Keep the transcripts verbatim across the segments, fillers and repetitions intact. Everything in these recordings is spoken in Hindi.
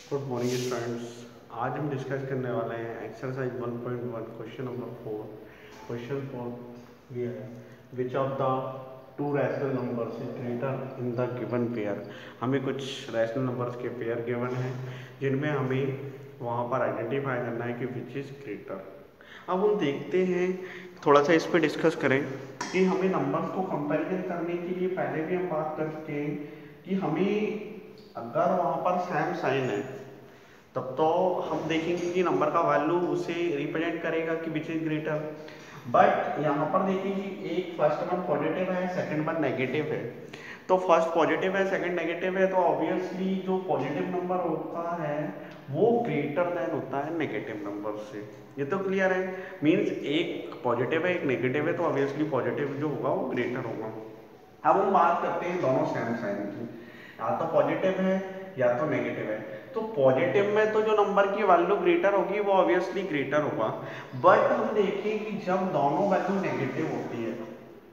Good morning students. आज हम डिस्कस करने वाले हैं exercise one point one question number four. Question four ये है, which of the two rational numbers is greater in the given pair. हमें कुछ रैशनल नंबर्स के पेयर गिवन हैं जिनमें हमें वहाँ पर आइडेंटिफाई करना है कि विच इज़ ग्रेटर। अब हम देखते हैं, थोड़ा सा इस पर डिस्कस करें कि हमें नंबर्स को कंपैरिजन करने के लिए पहले भी हम बात कर चुके हैं कि हमें अगर वहाँ पर सेम साइन है तब तो हम देखेंगे कि नंबर का वैल्यू उसे रिप्रेजेंट करेगा कि विच इज ग्रेटर। बट यहाँ पर देखेंगे एक फर्स्ट वन पॉजिटिव है, सेकंड वन नेगेटिव है। तो फर्स्ट पॉजिटिव है, सेकंड नेगेटिव है, तो ऑब्वियसली जो पॉजिटिव नंबर होता है वो ग्रेटर देन होता है नेगेटिव नंबर से। ये तो क्लियर है। मीन्स एक पॉजिटिव है एक नेगेटिव है, तो ऑब्वियसली पॉजिटिव जो होगा वो ग्रेटर होगा। अब हम बात करते हैं दोनों सेम साइन की, या तो पॉजिटिव है या तो नेगेटिव है। तो पॉजिटिव में तो जो नंबर की वैल्यू ग्रेटर होगी वो ऑब्वियसली ग्रेटर होगा। बट हम देखें कि जब दोनों वैल्यू नेगेटिव होती है,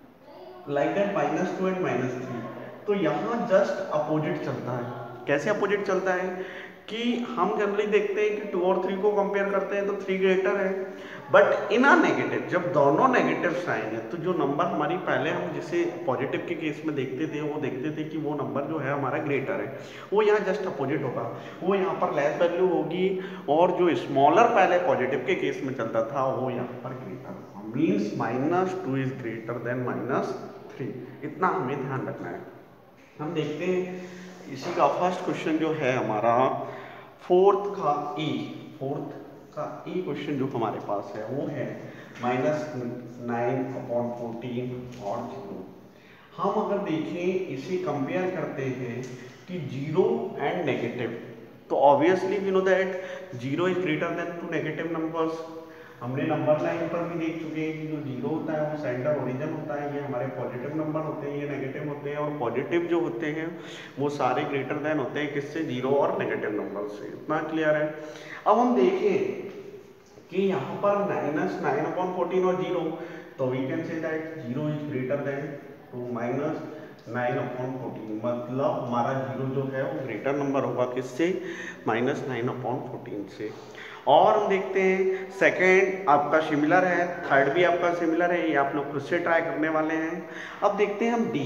like that minus two and minus three, तो यहाँ जस्ट अपोजिट चलता है। कैसे अपोजिट चलता है कि हम जनरली देखते हैं कि टू और थ्री को कंपेयर करते हैं तो थ्री ग्रेटर है। बट इन अ नेगेटिव, जब दोनों नेगेटिव साइन है तो जो नंबर हमारी पहले हम जिसे पॉजिटिव के केस में देखते थे वो देखते थे कि वो नंबर जो है हमारा ग्रेटर है, वो यहाँ जस्ट अपोजिट होगा। वो यहाँ पर लेस वैल्यू होगी और जो स्मॉलर पहले पॉजिटिव के केस में चलता था वो यहाँ पर ग्रेटर होगा। Means minus two is greater than minus three. इतना हमें ध्यान रखना है। हम देखते हैं इसी का फर्स्ट क्वेश्चन जो है हमारा फोर्थ का ए फोर्थ का ए क्वेश्चन जो हमारे पास है वो है माइनस नाइन अपॉन फोर्टीन और जीरो। हम अगर देखें इसे कंपेयर करते हैं कि जीरो एंड नेगेटिव, तो obviously we know that zero is greater than two negative numbers. हमने नंबर लाइन पर भी देख चुके हैं कि जो जीरो होता है वो सेंटर ओरिजिन होता है, ये हमारे पॉजिटिव नंबर होते हैं, ये नेगेटिव होते हैं। और पॉजिटिव जो होते हैं वो सारे ग्रेटर देन होते हैं किससे, जीरो और नेगेटिव नंबर से। इतना क्लियर है। अब हम देखें कि यहाँ पर माइनस नाइन अपॉन फोर्टीन और जीरो, तो we can say that zero is greater than to minus nine upon fourteen. मतलब हमारा जीरो जो है वो ग्रेटर नंबर होगा किससे, माइनस नाइन अपॉन फोर्टीन से। और हम देखते हैं सेकेंड आपका सिमिलर है, थर्ड भी आपका सिमिलर है, ये आप लोग खुद से ट्राई करने वाले हैं। अब देखते हैं हम डी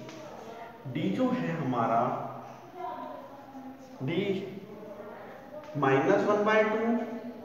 डी जो है हमारा D minus one by two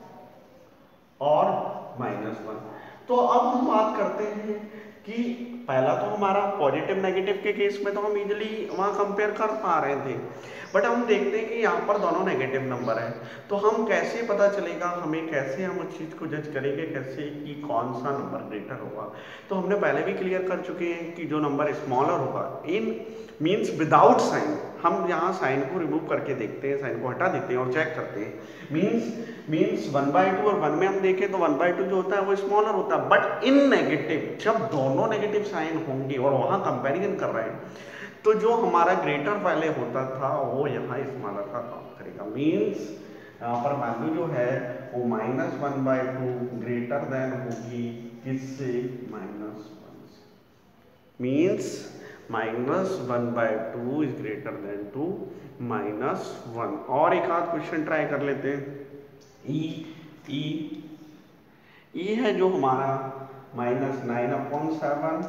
और माइनस वन। तो अब हम बात करते हैं कि पहला तो हमारा पॉजिटिव नेगेटिव के केस में तो हम इजीली वहाँ कंपेयर कर पा रहे थे। बट हम देखते हैं कि यहाँ पर दोनों नेगेटिव नंबर है, तो हम कैसे पता चलेगा, हमें कैसे हम उस चीज़ को जज करेंगे कैसे कि कौन सा नंबर ग्रेटर होगा। तो हमने पहले भी क्लियर कर चुके हैं कि जो नंबर स्मॉलर होगा इन मीन्स विदाउट साइन, हम यहाँ साइन को रिमूव करके देखते हैं, साइन को हटा देते हैं और चेक करते हैं। Means means one by two और वन में हम देखें तो वन बाई टू जो होता है वो स्मॉलर होता है। बट इन नेगेटिव, जब दोनों नेगेटिव साइन होंगे और वहाँ कंपेरिजन कर रहे हैं तो जो हमारा ग्रेटर पहले होता था वो यहाँ स्मॉलर का काम करेगा। मीन्स यहाँ पर वैल्यू जो है वो minus one by two greater than होगी किससे, माइनस वन से। Means minus one by two is greater than to minus one. और एक आध क्वेश्चन ट्राई कर लेते हैं। ई ई ई है जो हमारा माइनस नाइन अपॉन सेवन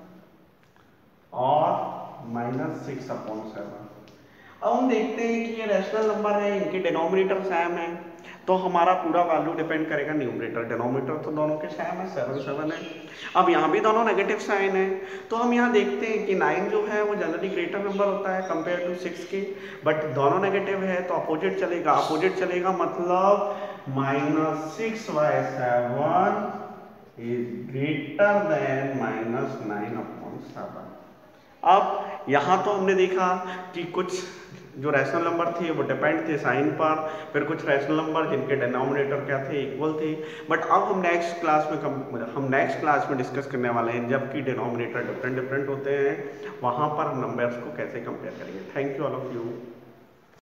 और माइनस सिक्स अपॉन सेवन। अब हम देखते हैं कि ये रैशनल नंबर है, इनके डिनोमिनेटर सेम है, तो हमारा पूरा वैल्यू डिपेंड करेगा न्यूमरेटर। डिनोमिनेटर तो दोनों के सेम है, सेवन सेवन है। अब यहाँ भी दोनों नेगेटिव साइन है, तो हम यहाँ देखते हैं कि नाइन जो है वो जनरली ग्रेटर नंबर होता है कंपेयर टू सिक्स के। बट दोनों नेगेटिव है तो अपोजिट चलेगा, अपोजिट चलेगा मतलब minus six by seven is greater than minus nine upon seven. अब यहाँ तो हमने देखा कि कुछ जो रैशनल नंबर थे वो डिपेंड थे साइन पर, फिर कुछ रैशनल नंबर जिनके डिनोमिनेटर क्या थे, इक्वल थे। बट अब हम नेक्स्ट क्लास में कम हम नेक्स्ट क्लास में डिस्कस करने वाले हैं जबकि डिनोमिनेटर डिफरेंट डिफरेंट होते हैं, वहाँ पर हम नंबर्स को कैसे कंपेयर करेंगे। Thank you all of you.